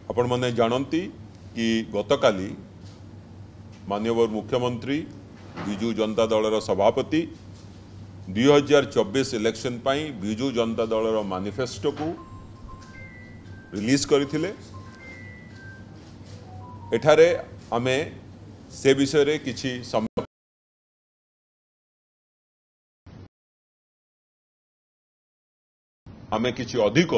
आपण माने जानती कि गतकाली माननीय मुख्यमंत्री विजु जनता दलर सभापति 2024 इलेक्शन पाई विजु जनता दलर मैनिफेस्टो को रिलीज करथिले। एठारे आमे से विषय रे किछि आमे किछि अधिक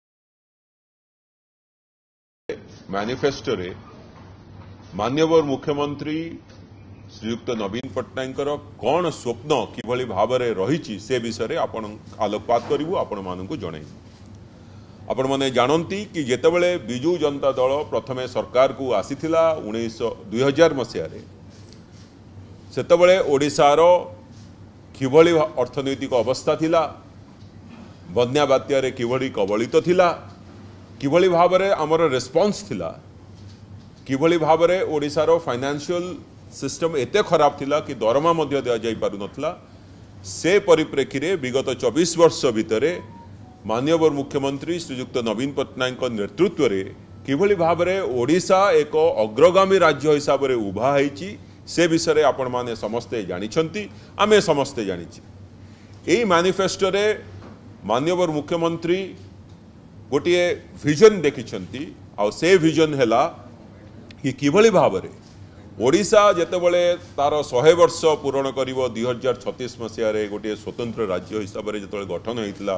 मैनिफेस्टो रे माननीय मुख्यमंत्री श्रीयुक्त नवीन पट्टनायक कौन स्वप्न किभली भाव में रही से विषय आपण आलोकपात करूँ आपण मानक जन। आपण मैंने जानती कि जितेबले विजु जनता दल प्रथमे सरकार को आसीथिला 2000 मसीह सेतबले ओडिशार किभली अर्थनैतिक अवस्था थिला, बन्या बात्यारे किभली कबलित थिला, किभली भाव में आमर रेस्पॉन्स थिला, किभली भाव में ओडिशार फाइनेंशियल सिस्टम एते खराब थिला कि दरमा मध्य दिया जाई पारु नथला। से परिप्रेक्षी रे विगत 24 वर्ष भितर माननीय मुख्यमंत्री श्रीयुक्त नवीन पट्टनायक नेतृत्व रे किभली भाव में ओडिशा एक अग्रगामी राज्य हिसाब से उभा होईची से विषय आपण माने समस्ते जानिछंती, आमे समस्ते जानिछि। एई मैनिफेस्टो रे माननीय मुख्यमंत्री गोटे विजन देखिछंती आ से विजन हैला कि किभली भाव में ओडिशा जेतेबले तार 100 वर्ष पूरण करिवो 2036 मसीह रे गोटे स्वतंत्र राज्य हिसाब से जेतेबले गठन होइतिला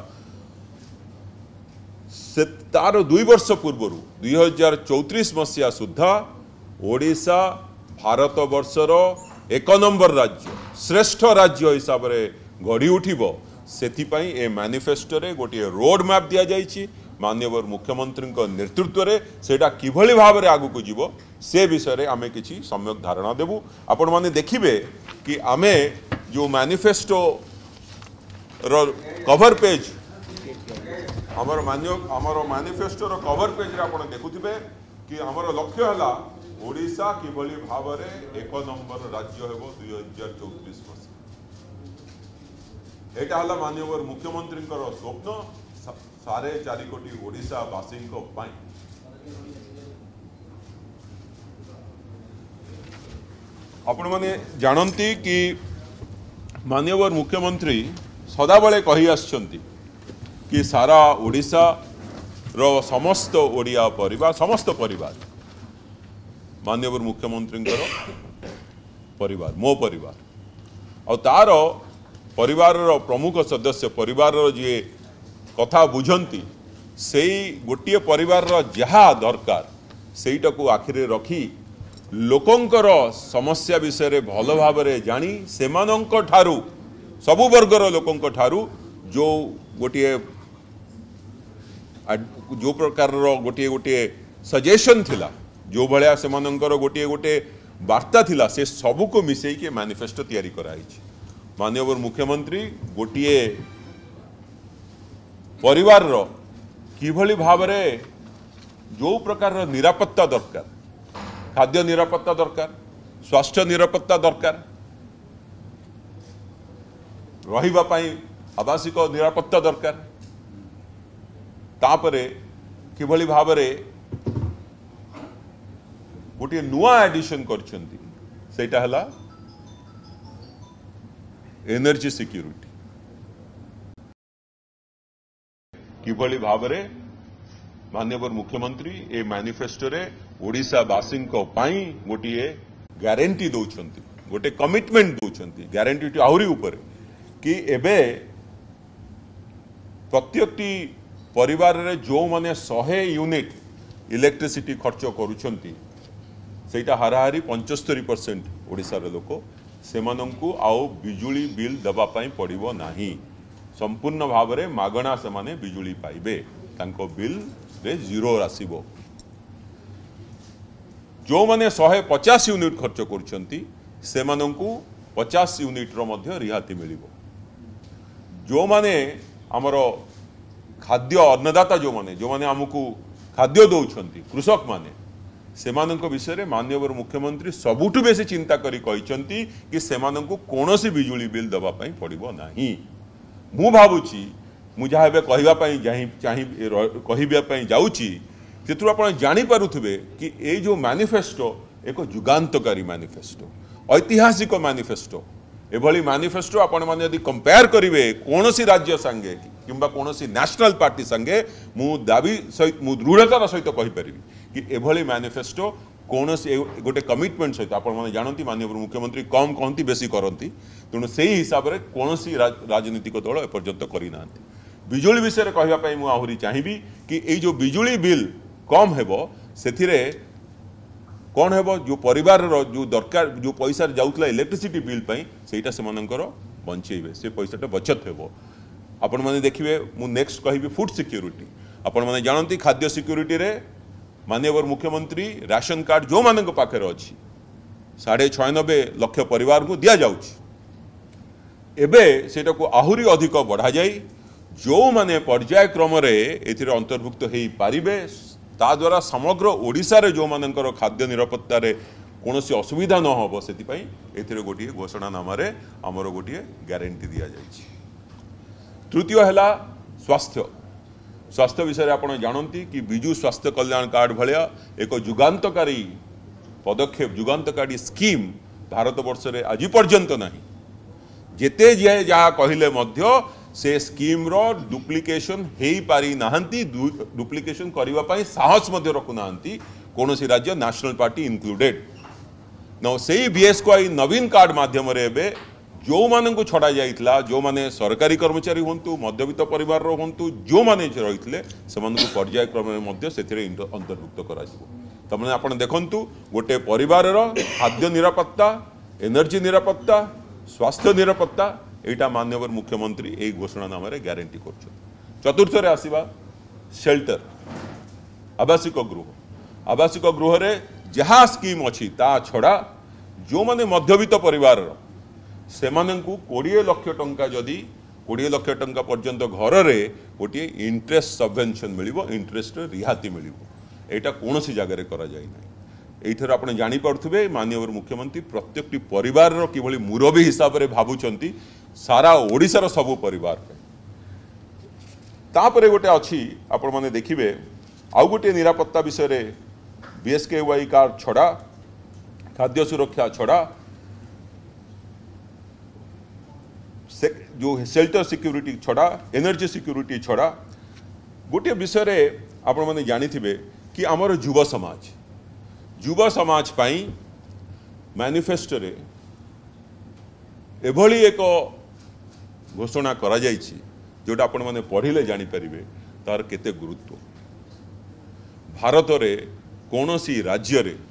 से तार 2 वर्ष पूर्व 2034 मसीहा सुधा ओडिशा भारत वर्षर 1 नंबर राज्य श्रेष्ठ राज्य हिसाब से गढ़ी उठिबो। सेथिपाई ए मैनिफेस्टो रे गोटे रोड मैप दिया जाइछि माननीय मुख्यमंत्री नेतृत्व रे सेटा किभली भाव में आगु को जीवो से विषय रे आमे किछि सम्यक धारणा देबु। आपण माने देखिबे कि आमे जो मैनिफेस्टो रो कवर पेज हमर मैनिफेस्टो रो कवर पेज रे आपण देखुथिबे कि हमर लक्ष्य हला ओडिशा किभली भाव में 1 नंबर राज्य हेबो 2034 वर्ष। एटा हला माननीय मुख्यमंत्री स्वप्न 4.5 कोटी ओडिशा वासी आपण माने जानती कि माननीय मुख्यमंत्री सदाबले कही आछंती कि सारा ओडिशा रो समस्त ओडिया परिवार समस्त परिवार माननीय मुख्यमंत्री परिवार मो परिवार और तार परिवार प्रमुख सदस्य परिवार जी कथा बुझंती से गोटे परिवार जहा दरकार सेटा को आखिरे रखी लोकंकर समस्या विषय रे भल भाव में जानी सेमानंक ठारू सबु वर्गर लोकंक ठारू जो गोटे जो प्रकार गोटे गोटे सजेशन थिला जो भलिया सेमानंकर गोटे गोटे वार्ता थिला से सबू को मिसई के मैनिफेस्टो तैयारी कराई। माननीय मुख्यमंत्री गोटे परिवार रो किभली भाव में जो प्रकार निरापत्ता दरकार, खाद्य निरापत्ता दरकार, स्वास्थ्य निरापत्ता दरकार, रहिबा पाई आवासिक निरापत्ता दरकार, तापरे किभली भाव में गोटे नुआ एडिशन करछंती सेटा हला एनर्जी सिक्योरिटी। किभली भाव में माननीय मुख्यमंत्री ए मैनिफेस्टो रे ओडिशा वासी गोटे ग्यारंटी दौरान गोटे कमिटमेंट दौरान ग्यारंटी आहरी ऊपर कि एबे प्रत्येक परिवार रे जो माने 100 यूनिट इलेक्ट्रिसिटी खर्च करुछंती सेटा हाराहारी 75% ओडिशार लोक सेमानंकु आउ बिजुली बिल दबा पाई पड़िबो नाही। संपूर्ण भाव में मागणा से माने बिजुली पाइबे, तांको बिल रे जीरो आसीबो। जो माने 150 यूनिट खर्च करछंती सेमानंकु 50 यूनिट रो मध्य रिहाती मिलिबो। जो माने हमरो खाद्य अन्नदाता जो माने हमकु खाद्य दौरान कृषक माने सेमानंको विषय रे माननीय मुख्यमंत्री सबुठु बेसी चिंता करी कहिसंती कि सेमानंको कोनोसी बिजुली बिल दबा पाई पड़िबो नाही। मु भाबुची मु जहाँ कहवाई जाऊँगी से आप जानीपे कि ये जो मैनिफेस्टो एक जुगान्तकारी मैनिफेस्टो ऐतिहासिक मैनिफेस्टो एभली मैनिफेस्टो आपण माने यदि कंपेयर करेंगे कौन सी राज्य संगे किंबा कौन सी नेशनल पार्टी संगे मु दाबी सहित मु दृढ़तार सहित कहीपरि कि एभली मैनिफेस्टो कौन सी गोटे कमिटमेंट सहित आपण माने जानती माननीय मुख्यमंत्री कम कहती बेसी करती तेणु से हिसाब से कौन सी राजनीतिक दल एपर्यंत करना बिजुली विषय कहवाई मुझे चाहिए कि ये जो बिजुली बिल कम हेबो सेथिरे कौन हेबो जो परिवार जो दरकार जो पैसा जाऊला इलेक्ट्रिसिटी बिल पई सेटा से मनकर बंचेबे से पैसाटा बचत हेबो आपण माने देखिबे मु नेक्स्ट कहिबी फूड सिक्योरिटी आपण माने जानती खाद्य सिक्योरिटी रे माननीय मुख्यमंत्री राशन कार्ड जो मानक पाखे अच्छी 96.5 लाख परिवार को दिया जाउछि एबे सेटा को आहुरी अधिक बढ़ा जाई जो माने पर्याय क्रम रे एथिरे अंतर्भुक्त हेई पारिबे ता द्वारा समग्र ओडिशा रे जो मानकर खाद्य निरापत्ता रे कौनसी असुविधा न हो एथिरे गोटे घोषणानामा रे आमर गोटे ग्यारंटी दिया जाइछि। तृतीय है स्वास्थ्य स्वास्थ्य विषय आप जानती कि विजु स्वास्थ्य कल्याण कार्ड भाया एक जुगान्तकारी पदक्षेप जुगान्तकारी स्कीम भारत वर्ष रे आज पर्यंत नहीं जेते जे जहाँ कहले मध्य से स्कीम रो डुप्लिकेशन हेई पारी नाहंती डुप्लिकेशन करबा पई साहस मध्य रखु नाहंती कौन सी राज्य नेशनल पार्टी इंक्लूडेड न से बीएस को आई नवीन कार्ड माध्यम रे एबे जो माने को छड़ा जाइतला जो माने सरकारी कर्मचारी होंतु मध्यवित्त परिवार रो होंतु जो माने रहितले समान को पर्याय क्रम में मध्य सेथिरे अंतर्भुक्त करा जिवो तमने आपण देखंतु गोटे परिवार रो खाद्य निरापत्ता एनर्जी निरापत्ता स्वास्थ्य निरापत्ता एटा माननीय मुख्यमंत्री ए घोषणानामा रे ग्यारंटी कर चतुर्थ रे आसीबा शेल्टर आवासिक गृह रे जहाँ स्कीम अच्छी ता छड़ा जो माने मध्यवित्त परिवार से 20 लाख टंका जदि 20 लाख टंका पर्यंत घर रे गोटे इंटरेस्ट सबवेंशन मिलिबो इंटरेस्ट रिहाती मिलिबो एटा कौन सी जगह करा जाय नै एथर आपण जानि पड़थुबे माननीय मुख्यमंत्री प्रत्येकटी परिवार रो किभली मुरबी हिसाब रे भाबुचंती सारा ओडिसा रो सब परिवार पे तापरे गोटे अच्छी आपण माने देखिबे आउ गोटे निरापत्ता विषय रे बीएसकेवाई कार्ड छड़ा खाद्य सुरक्षा छड़ा जो शेल्टर सिक्योरिटी छड़ा एनर्जी सिक्योरिटी छड़ा गोटे विषय रे आपण माने जानिथिबे कि आमर युवा समाज पाई मैनिफेस्टो रे एभली एक घोषणा करा जाइछि जोटा आपण माने पढ़िले जानि परिबे तार केते गुरुत्व भारत रे कौनसी राज्य रे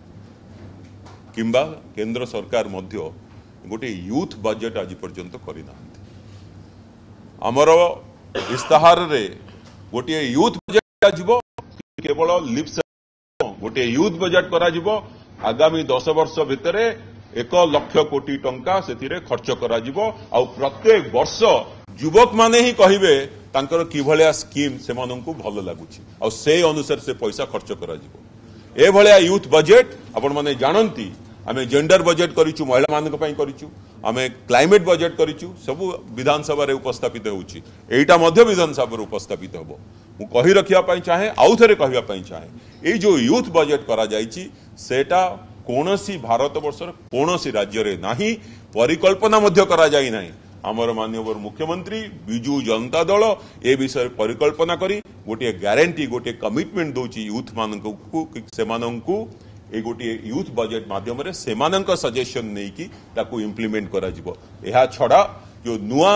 किंबा केंद्र सरकार मध्य गोटे यूथ बजेट आज पर्यंत करना आमर इस्ताहार रे गोटे यूथ बजेट आजिबो केवल लिप्स गोटे यूथ बजेट करा जिवो आगामी 10 वर्ष भितरे 1 लाख कोटी टंका से खर्च करा जिवो आ प्रत्येक वर्ष युवक माने ही कहिबे तांकर किभलिया स्कीम से माननकु भल लागुची आ से अनुसार से पैसा खर्च करा जिवो ए भलिया यूथ बजेट आपण माने जानंती आमे जेंडर बजेट करिचु महिला मानक पई करिचु आमे क्लाइमेट बजेट करिचु सब विधानसभा रे उपस्थापित होउची एटा मध्य विधानसभा रे उपस्थापित होबो मु कहि रखिया पई चाहे आउ थरे कहिया पई चाहे ए जो यूथ बजेट करा जाईची सेटा कोनोसी भारत वर्षर कोनोसी राज्य रे नाही परिकल्पना मध्य करा जाई नाही आमर माननीय मुख्यमंत्री बिजु जनता दल ए विषय परिकल्पना करी गोटे ग्यारंटी गोटे कमिटमेंट दोची यूथ मानकु सेमानंकु ए गोटे यूथ बजेट माध्यम रे सेमानंक सजेशन नै कि ताकू इंप्लीमेंट करा जिवो एहा छडा जो नुआ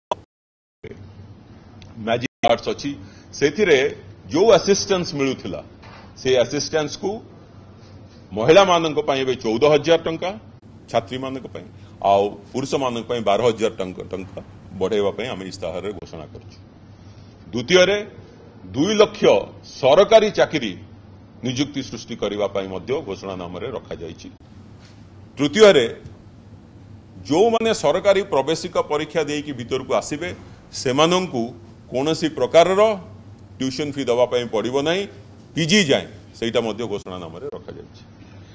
मैजिक कार्ड्स अछि सेथिरे जो असिस्टेंस मिलुथिला से असिस्टेंस को महिला मानक पई 14,000 टंका छात्री मानक पई आ पुरुष मानक पई 12,000 टंका बढ़ेवा पई हम इस्ताहार रे घोषणा करछु। द्वितीय रे 2 लाख सरकारी चाकरी नियुक्ति सृष्टि करबा पई मध्य घोषणानामा रे रखा जाईछि। तृतीय रे जो माने सरकारी प्रवेशिका परीक्षा देई कि भीतर को आसीबे सेमानंकु कोनोसी प्रकार रो ट्यूशन फी दवा पई पड़िबो नाही पीजी जाए सेटा मध्य घोषणानामा रे रखा जाईछि।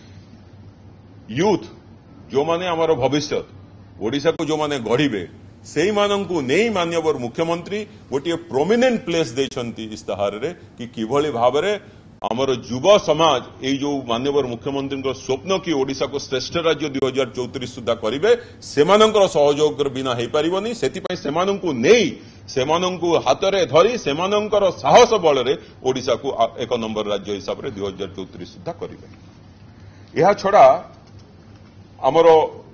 यूथ जो माने हमारो भविष्य ओडिशा को जो माने गढ़िबे सेई मानंकु नेई माननीय मुख्यमंत्री गोटे प्रोमिनेंट प्लेस देछंती इस्ताहार रे कि किभली भाबरे आमर युव समाज ये जो माननीय मुख्यमंत्री स्वप्न कि ओडिशा को श्रेष्ठ राज्य 2034 सुधा करेंगे से सहयोग बिना हो पारनी से हाथ में धरी से साहस बल ओडिशा को एक नंबर राज्य हिसाब से 2034 सुधा करेंगे। यह छड़ा आमर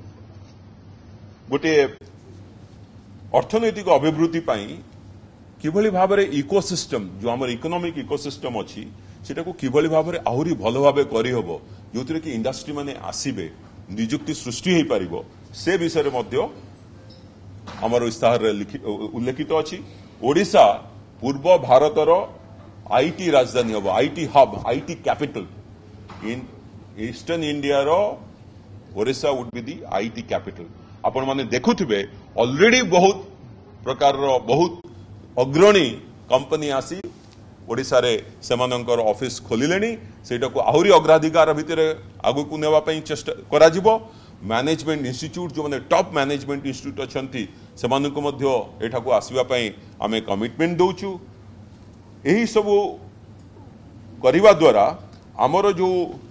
गोटे अर्थनैतिक अभिवृद्धि किभली भाव में इकोसिस्टम जो आम इकोनॉमिक इकोसिस्टम अच्छी सेटा को किभली भाव में आहरी भल भाव करहब जो कि इंडस्ट्री माने आसीबे निजुक्ति सृष्टि हो पार से विषय में आमर इस्ताहार उल्लेखित अच्छी। ओडिशा पूर्व भारतर आईटी राजधानी हम IT hub IT capital in eastern India रो Odisha would be the IT capital. आपण माने देखुथिबे ऑलरेडी बहुत प्रकार बहुत अग्रणी कंपनी आसी ओडिशा रे सेमानंकर ऑफिस खोलिलेनी सेटा को आहरी अग्राधिकार भितर आगु को नेवा पई चेष्टा करा जिवो। मैनेजमेंट इंस्टीट्यूट जो माने टॉप मैनेजमेंट इंस्टीट्यूट अछंती सेमानंको मध्य एठा को आसीबा पई आमे कमिटमेंट दउचु। एही सब करिवा द्वारा हमर जो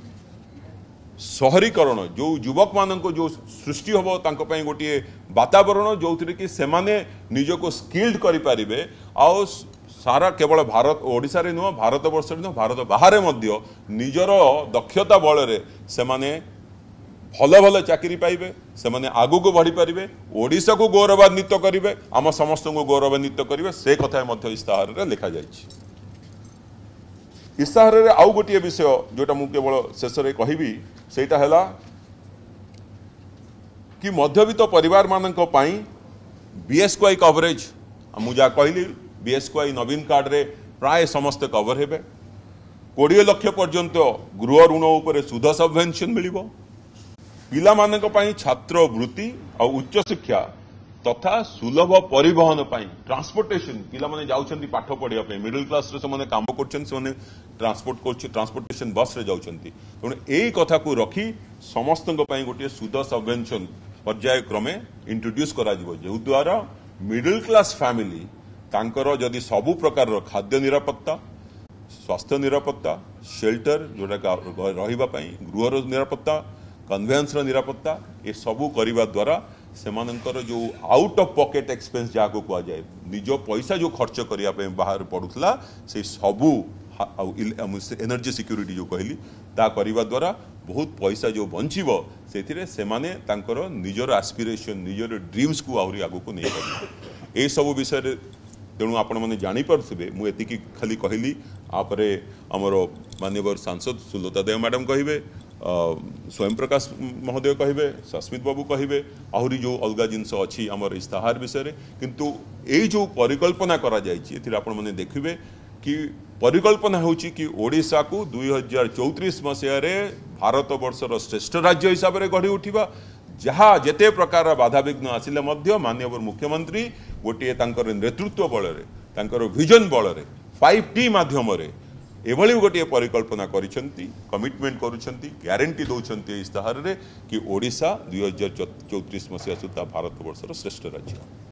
शहरीकरण जो युवक मानक जो सृष्टि हम तांको पई गोटे वातावरण जो कि सेमाने निजको स्किल्ड करि पारिबे आ सारा केवल भारत ओडिशा रे नुह भारत वर्ष नुह भारत बाहर मध्य निजर दक्षता बल सेमाने भल भल चाकरी पाइबे सेमाने आगु को बढ़ी पारिबे ओडिशा को गौरवान्वित करिवे आम समस्त को गौरवान्वित करिवे से कथा मध्य इस्ताहार रे लिखा जाइछि। इस्ताहार रे आउ गोटे विषय जोटा मु केवल शेष रे कहिबी सेटा हैला कि मध्यवित्त परिवार मानक पई बीएसक्वाई कवरेज मु जा कहली बीएसक्वाई नवीन कार्ड रे प्राय समस्त कवर हेबे 20 लाख पर्यंत गृह ऋण उपर सुध सबवेंशन मिलिबो पिला मानक पई छात्र वृत्ति और उच्च शिक्षा तथा सुलभ परिवहन पई ट्रांसपोर्टेशन पिला माने जाउछंती पाठ पढिया पई मिडिल क्लास रे से काम करछन से ट्रांसपोर्टेशन बस रे जाउछंती तेणु एई कथा को रखी समस्त पई गोटे सुध सबवेंशन पर्याय क्रमे इंट्रोड्यूस करा जिवो जो द्वारा मिडिल क्लास फैमिली तांकर जदि सबु प्रकार खाद्य निरापत्ता स्वास्थ्य निरापत्ता शेल्टर जोटा रहिबा पई गृहर निरापत्ता कन्वेंस निरापत्ता ये सबू करने द्वारा सेमानंकर जो आउट ऑफ पॉकेट एक्सपेंस जहाँ को कह जाए निज पैसा जो खर्च करने बाहर पड़ूला से सबू एनर्जी सिक्योरिटी जो कहली ता करने द्वारा बहुत पैसा जो बंचीब से माने तांकर निजर एस्पिरेशन निजर ड्रीम्स को आहरी आगु को नहीं पारे ये सब विषय तेणु आपण मैंने जापे मुझे खाली कहली आपरे आमर माननीय सांसद सुलता देव मैडम कहे स्वयं प्रकाश महोदय कहे सस्मित बाबू कहे आहरी जो अलग जिनस अच्छी आमर इस्ताहार विषय किंतु ये जो परिकल्पना करा जाइए आपण मैंने देखिए कि परिकल्पना होची कि ओडिशा को 2034 मसीह भारत वर्षर श्रेष्ठ राज्य हिसाब से गढ़ी उठा जहाँ जेते प्रकार बाधा विघ्न आसिले मध्य माननीय मुख्यमंत्री गोटे नेतृत्व बल विजन बल 5T माध्यम एभली गोटे परिकल्पना करिसेंती कमिटमेंट करुछंती ग्यारंटी दौरान इस्ताहार कि ओडिशा 2034 मसीहा सुधा भारत वर्षर श्रेष्ठ राज्य।